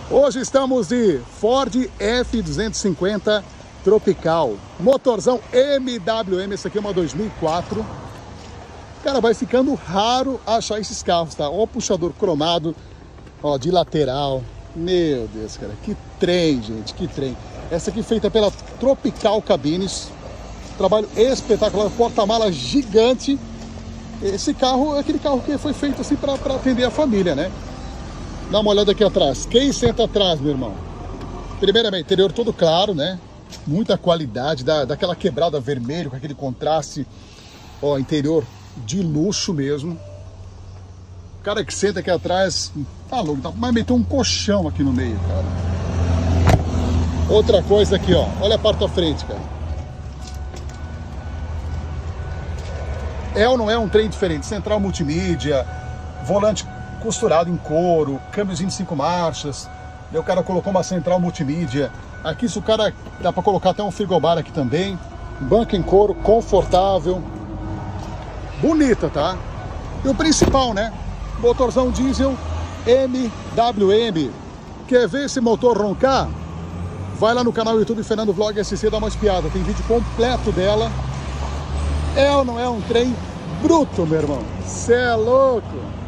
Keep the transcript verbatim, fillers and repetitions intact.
Hoje estamos de Ford F duzentos e cinquenta Tropical, motorzão M W M, esse aqui é uma dois mil e quatro. Cara, vai ficando raro achar esses carros, tá? Ó o puxador cromado, ó, de lateral. Meu Deus, cara, que trem, gente, que trem. Essa aqui feita pela Tropical Cabines, trabalho espetacular, porta-mala gigante. Esse carro é aquele carro que foi feito assim para atender a família, né? Dá uma olhada aqui atrás. Quem senta atrás, meu irmão? Primeiramente, interior todo claro, né? Muita qualidade, dá, daquela quebrada vermelho com aquele contraste. Ó, interior de luxo mesmo. O cara que senta aqui atrás, tá louco, mas meteu um colchão aqui no meio, cara. Outra coisa aqui, ó. Olha a porta-frente, cara. É ou não é um trem diferente? Central multimídia, volante costurado em couro, câmbiozinho de cinco marchas. Daí o cara colocou uma central multimídia. Aqui, se o cara dá para colocar até um frigobar aqui também. Banco em couro, confortável. Bonita, tá? E o principal, né? Motorzão diesel M W M. Quer ver esse motor roncar? Vai lá no canal YouTube Fernando Vlog S C, dá uma espiada. Tem vídeo completo dela. É ou não é um trem bruto, meu irmão? Cê é louco!